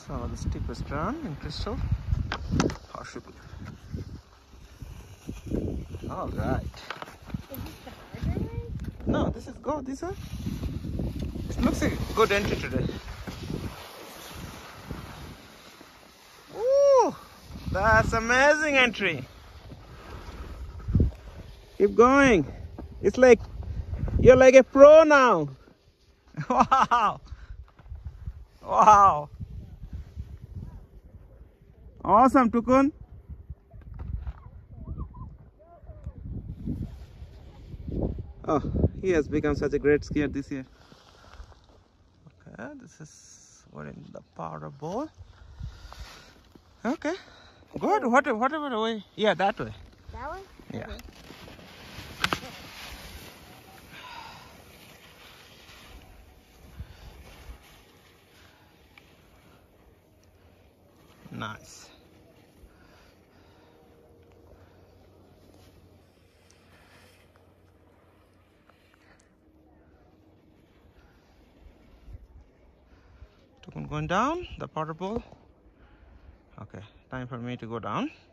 So the steepest run in Crystal. Horshoe. All right. Is this the harder way? No, this is good. This one. It looks like a good entry today. Ooh, that's amazing entry. Keep going. It's like you're like a pro now. Wow. Wow. Awesome, Tukun. Oh, he has become such a great skier this year. Okay, this is we're in the powder bowl. Okay, good. Whatever way. Yeah, that way. That one? Yeah. Okay. Nice. Tukun going down the powder bowl. Okay, time for me to go down.